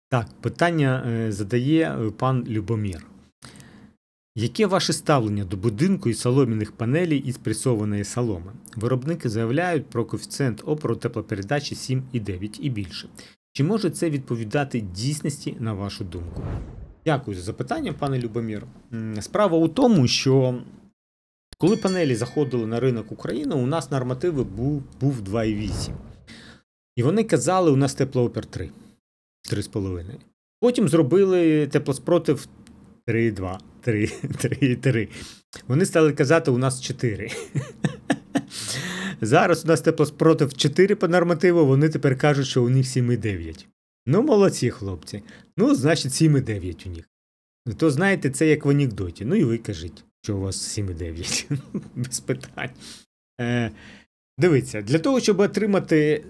Так, питання задає пан Любомир. Яке ваше ставлення до будинку і солом'яних панелей із пресованої соломи? Виробники заявляють про коефіцієнт опору теплопередачі 7,9 і більше. Чи може це відповідати дійсності, на вашу думку? Дякую за запитання, пане Любомир. Справа у тому, що коли панелі заходили на ринок України, у нас нормативи був 2,8. І вони казали, у нас теплоопір 3. 3,5. Потім зробили теплоспротив 3,2, 3,3. Вони стали казати, у нас 4. Зараз у нас теплоспротив 4 по нормативу, вони тепер кажуть, що у них 7,9. Ну, молодці, хлопці. Ну, значить, 7,9 у них. То, знаєте, це як в анекдоті. Ну, і ви кажіть, що у вас 7,9. Без питань. Дивіться, для того, щоб отримати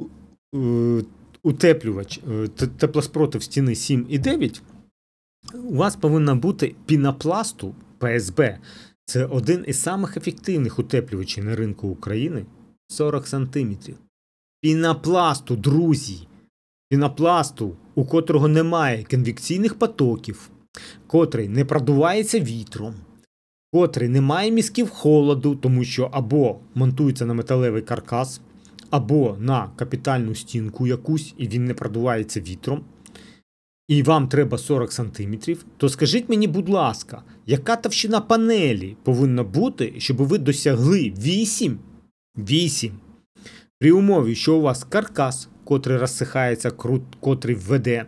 утеплювач, теплоспротив стіни 7,9, у вас повинна бути пінопласту ПСБ. Це один із самих ефективних утеплювачів на ринку України. 40 см. Пінопласту, друзі. Пінопласту, у котрого немає конвекційних потоків, котрий не продувається вітром, котрий не має мізків холоду, тому що або монтується на металевий каркас, або на капітальну стінку якусь, і він не продувається вітром, і вам треба 40 см, то скажіть мені, будь ласка, яка товщина панелі повинна бути, щоб ви досягли 8? 8. При умові, що у вас каркас, котрий розсихається, котрий введе,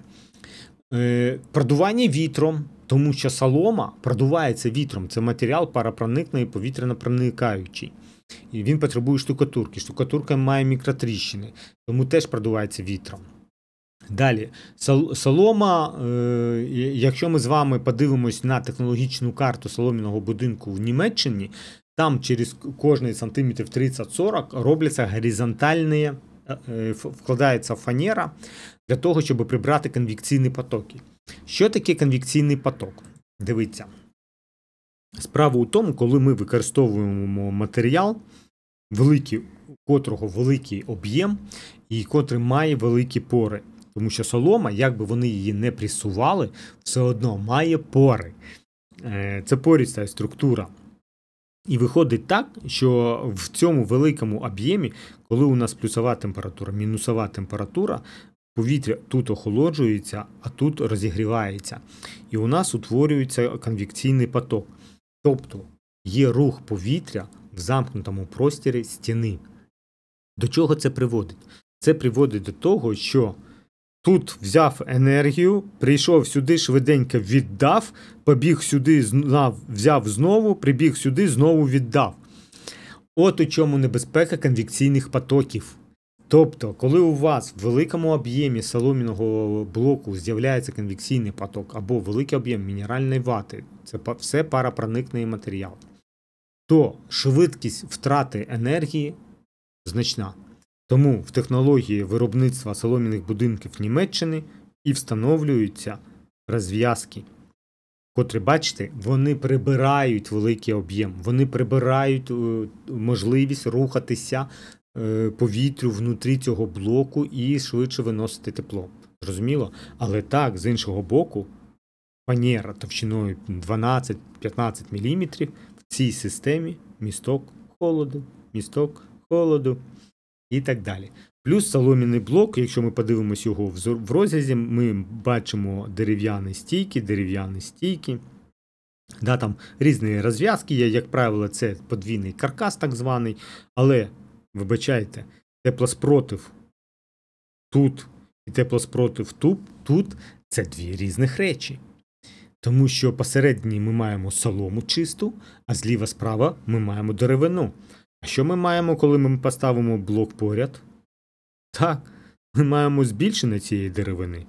продування вітром, тому що солома продувається вітром. Це матеріал паропроникний і повітряно-проникаючий. І він потребує штукатурки. Штукатурка має мікротріщини, тому теж продувається вітром. Далі, солома, якщо ми з вами подивимось на технологічну карту солом'яного будинку в Німеччині, там через кожний сантиметр 30-40 робляться горизонтальні, вкладається фанера для того, щоб прибрати конвекційні потоки. Що таке конвекційний поток? Дивіться. Справа у тому, коли ми використовуємо матеріал, котрого великий об'єм і котрий має великі пори. Тому що солома, як би вони її не пресували, все одно має пори. Це поріста структура. І виходить так, що в цьому великому об'ємі, коли у нас плюсова температура, мінусова температура, повітря тут охолоджується, а тут розігрівається. І у нас утворюється конвекційний поток. Тобто є рух повітря в замкнутому просторі стіни. До чого це приводить? Це приводить до того, що тут взяв енергію, прийшов сюди, швиденько віддав, побіг сюди, взяв знову, прибіг сюди, знову віддав. От у чому небезпека конвекційних потоків. Тобто, коли у вас в великому об'ємі солом'яного блоку з'являється конвекційний поток або великий об'єм мінеральної вати, це все паропроникний матеріал, то швидкість втрати енергії значна. Тому в технології виробництва солом'яних будинків Німеччини і встановлюються розв'язки, котрі, бачите, вони прибирають великий об'єм, вони прибирають можливість рухатися повітрю внутрі цього блоку і швидше виносити тепло. Зрозуміло? Але так, з іншого боку, фанера товщиною 12-15 мм в цій системі місток холоду і так далі. Плюс солом'яний блок, якщо ми подивимось його в розрізі, ми бачимо дерев'яні стійки. Да, там різні розв'язки є, як правило, це подвійний каркас так званий, але, вибачайте, теплоспротив тут і теплоспротив тут – це дві різних речі. Тому що посередині ми маємо солому чисту, а зліва-справа ми маємо деревину. А що ми маємо, коли ми поставимо блок поряд? Так, ми маємо збільшення цієї деревини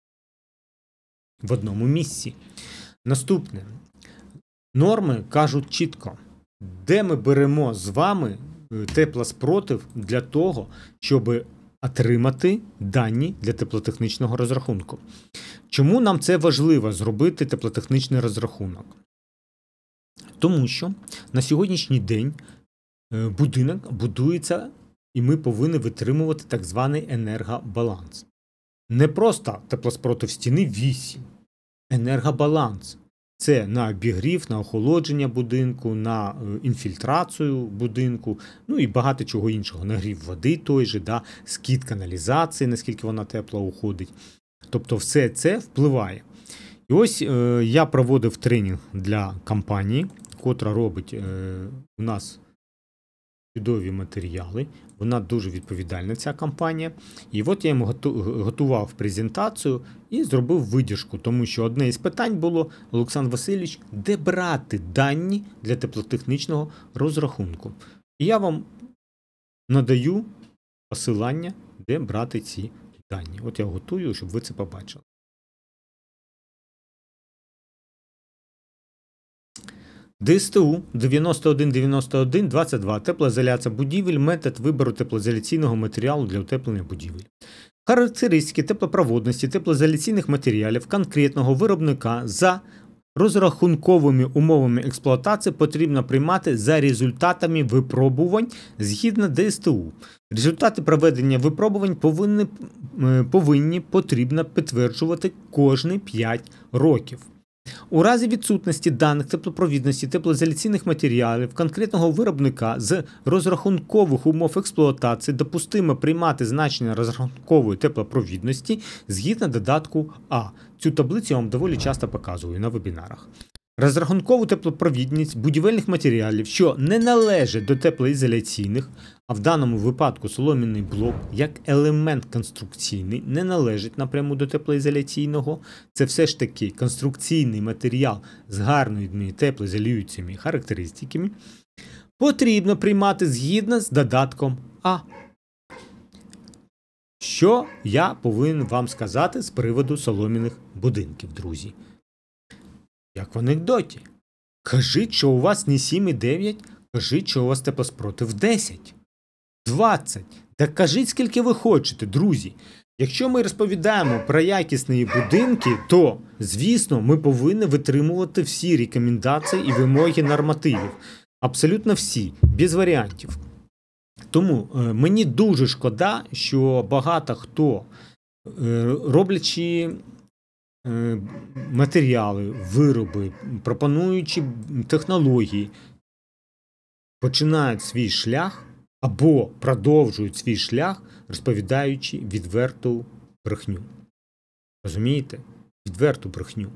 в одному місці. Наступне. Норми кажуть чітко, де ми беремо з вами теплоспротив для того, щоб отримати дані для теплотехнічного розрахунку. Чому нам це важливо зробити теплотехнічний розрахунок? Тому що на сьогоднішній день будинок будується, і ми повинні витримувати так званий енергобаланс. не просто теплоспротив стіни 8. Енергобаланс. Це на обігрів, на охолодження будинку, на інфільтрацію будинку, ну і багато чого іншого. Нагрів води той же, да, скид каналізації, наскільки вона тепло уходить. Тобто все це впливає. І ось я проводив тренінг для компанії, котра робить у нас чудові матеріали. Вона дуже відповідальна, ця компанія. І от я йому готував презентацію і зробив видержку, тому що одне із питань було: Олександр Васильович, де брати дані для теплотехнічного розрахунку? І я вам надаю посилання, де брати ці дані. От я готую, щоб ви це побачили. ДСТУ 9191-22. Теплоізоляція будівель. Метод вибору теплоізоляційного матеріалу для утеплення будівель. Характеристики теплопроводності теплоізоляційних матеріалів конкретного виробника за розрахунковими умовами експлуатації потрібно приймати за результатами випробувань згідно ДСТУ. Результати проведення випробувань потрібно підтверджувати кожні 5 років. У разі відсутності даних теплопровідності теплоізоляційних матеріалів конкретного виробника з розрахункових умов експлуатації допустимо приймати значення розрахункової теплопровідності згідно додатку А. Цю таблицю я вам доволі часто показую на вебінарах. Розрахункову теплопровідність будівельних матеріалів, що не належать до теплоізоляційних, а в даному випадку солом'яний блок, як елемент конструкційний, не належить напряму до теплоізоляційного. Це все ж таки конструкційний матеріал з гарними теплоізолюючими характеристиками. Потрібно приймати згідно з додатком А. Що я повинен вам сказати з приводу солом'яних будинків, друзі? Як в анекдоті. Кажіть, що у вас не 7,9, кажіть, що у вас теплоспротив 10, 20. Так кажіть, скільки ви хочете, друзі. Якщо ми розповідаємо про якісні будинки, то, звісно, ми повинні витримувати всі рекомендації і вимоги нормативів. Абсолютно всі, без варіантів. Тому мені дуже шкода, що багато хто, роблячи матеріали, вироби, пропонуючи технології, починають свій шлях або продовжують свій шлях, розповідаючи відверту брехню. Розумієте? Відверту брехню.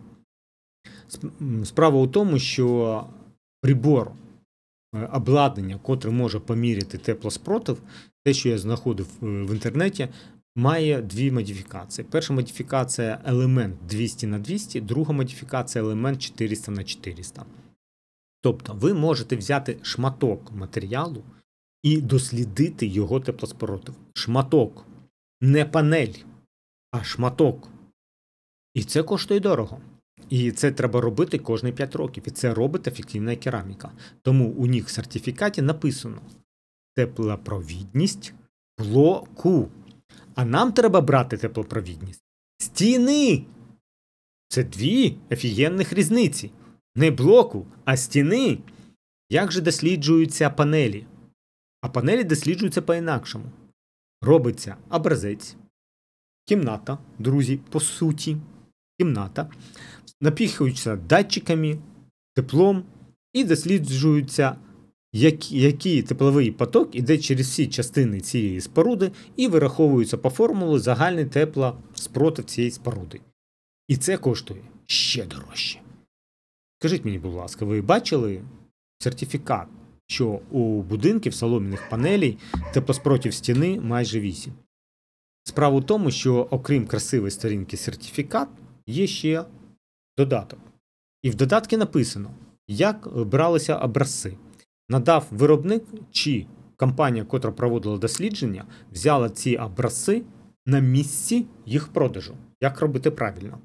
Справа у тому, що прибор, обладнання, котре може поміряти теплоспротив, те, що я знаходив в інтернеті, має дві модифікації. Перша модифікація – елемент 200х200, друга модифікація – елемент 400х400. Тобто ви можете взяти шматок матеріалу і дослідити його теплоспротив. Шматок. Не панель, а шматок. І це коштує дорого. І це треба робити кожні 5 років. І це робить ефективна кераміка. Тому у них в сертифікаті написано теплопровідність блоку. А нам треба брати теплопровідність стіни. Це дві офігенних різниці. Не блоку, а стіни. Як же досліджуються панелі? А панелі досліджуються по-інакшому. Робиться образець. Кімната, друзі, по суті. Кімната. Напіхуються датчиками, теплом і досліджуються, який тепловий поток іде через всі частини цієї споруди і вираховується по формулі загальний теплоспротив цієї споруди. І це коштує ще дорожче. Скажіть мені, будь ласка, ви бачили сертифікат, що у будинків солом'яних панелей теплоспротив стіни майже 8? Справа в тому, що окрім красивої сторінки сертифікат, є ще додаток. І в додатку написано, як бралися образці. Надав виробник чи компанія, котра проводила дослідження, взяла ці образці на місці їх продажу. Як робити правильно?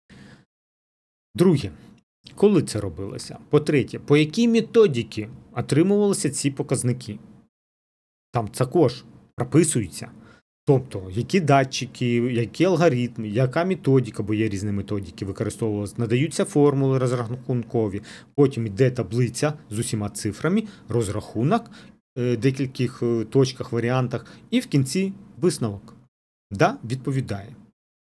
Друге, коли це робилося? По-третє, по якій методиці отримувалися ці показники? Там також прописується. Тобто, які датчики, які алгоритми, яка методика, бо є різні методики, використовувалися, надаються формули розрахункові, потім йде таблиця з усіма цифрами, розрахунок, декількох точках, варіантах, і в кінці висновок. Да, відповідає.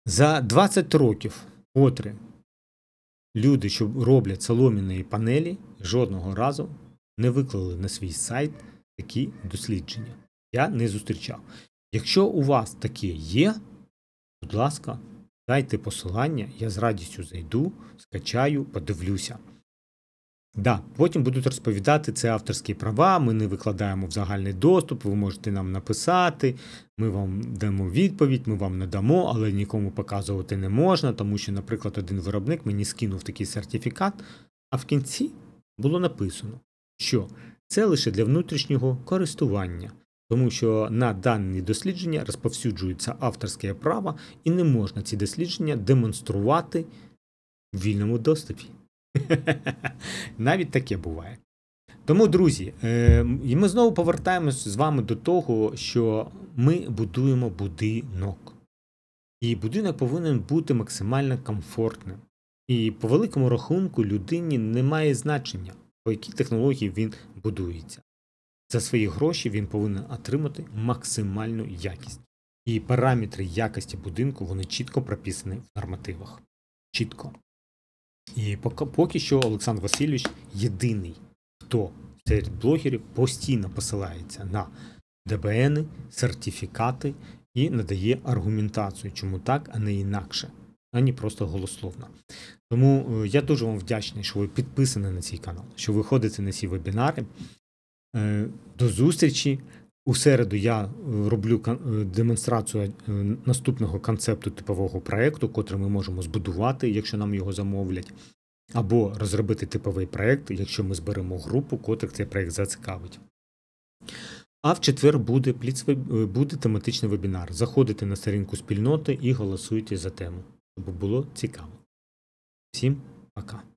За 20 років, котрі люди, що роблять солом'яні панелі, жодного разу не виклали на свій сайт такі дослідження. Я не зустрічав. Якщо у вас таке є, будь ласка, дайте посилання, я з радістю зайду, скачаю, подивлюся. Да, потім будуть розповідати, це авторські права, ми не викладаємо в загальний доступ, ви можете нам написати, ми вам дамо відповідь, ми вам надамо, але нікому показувати не можна, тому що, наприклад, один виробник мені скинув такий сертифікат, а в кінці було написано, що це лише для внутрішнього користування, тому що на дані дослідження розповсюджується авторське право і не можна ці дослідження демонструвати в вільному доступі. Навіть таке буває. Тому, друзі, ми знову повертаємось з вами до того, що ми будуємо будинок. І будинок повинен бути максимально комфортним. І по великому рахунку людині немає значення, по якій технології він будується. За свої гроші він повинен отримати максимальну якість. І параметри якості будинку, вони чітко прописані в нормативах. Чітко. І поки що Олександр Васильович єдиний, хто серед блогерів постійно посилається на ДБН, сертифікати і надає аргументацію, чому так, а не інакше, а не просто голословно. Тому я дуже вам вдячний, що ви підписані на цей канал, що ви ходите на ці вебінари. До зустрічі. У середу я роблю демонстрацію наступного концепту типового проєкту, котрий ми можемо збудувати, якщо нам його замовлять, або розробити типовий проєкт, якщо ми зберемо групу, котрих цей проєкт зацікавить. А в четвер буде тематичний вебінар. Заходите на сторінку спільноти і голосуйте за тему, щоб було цікаво. Всім пока!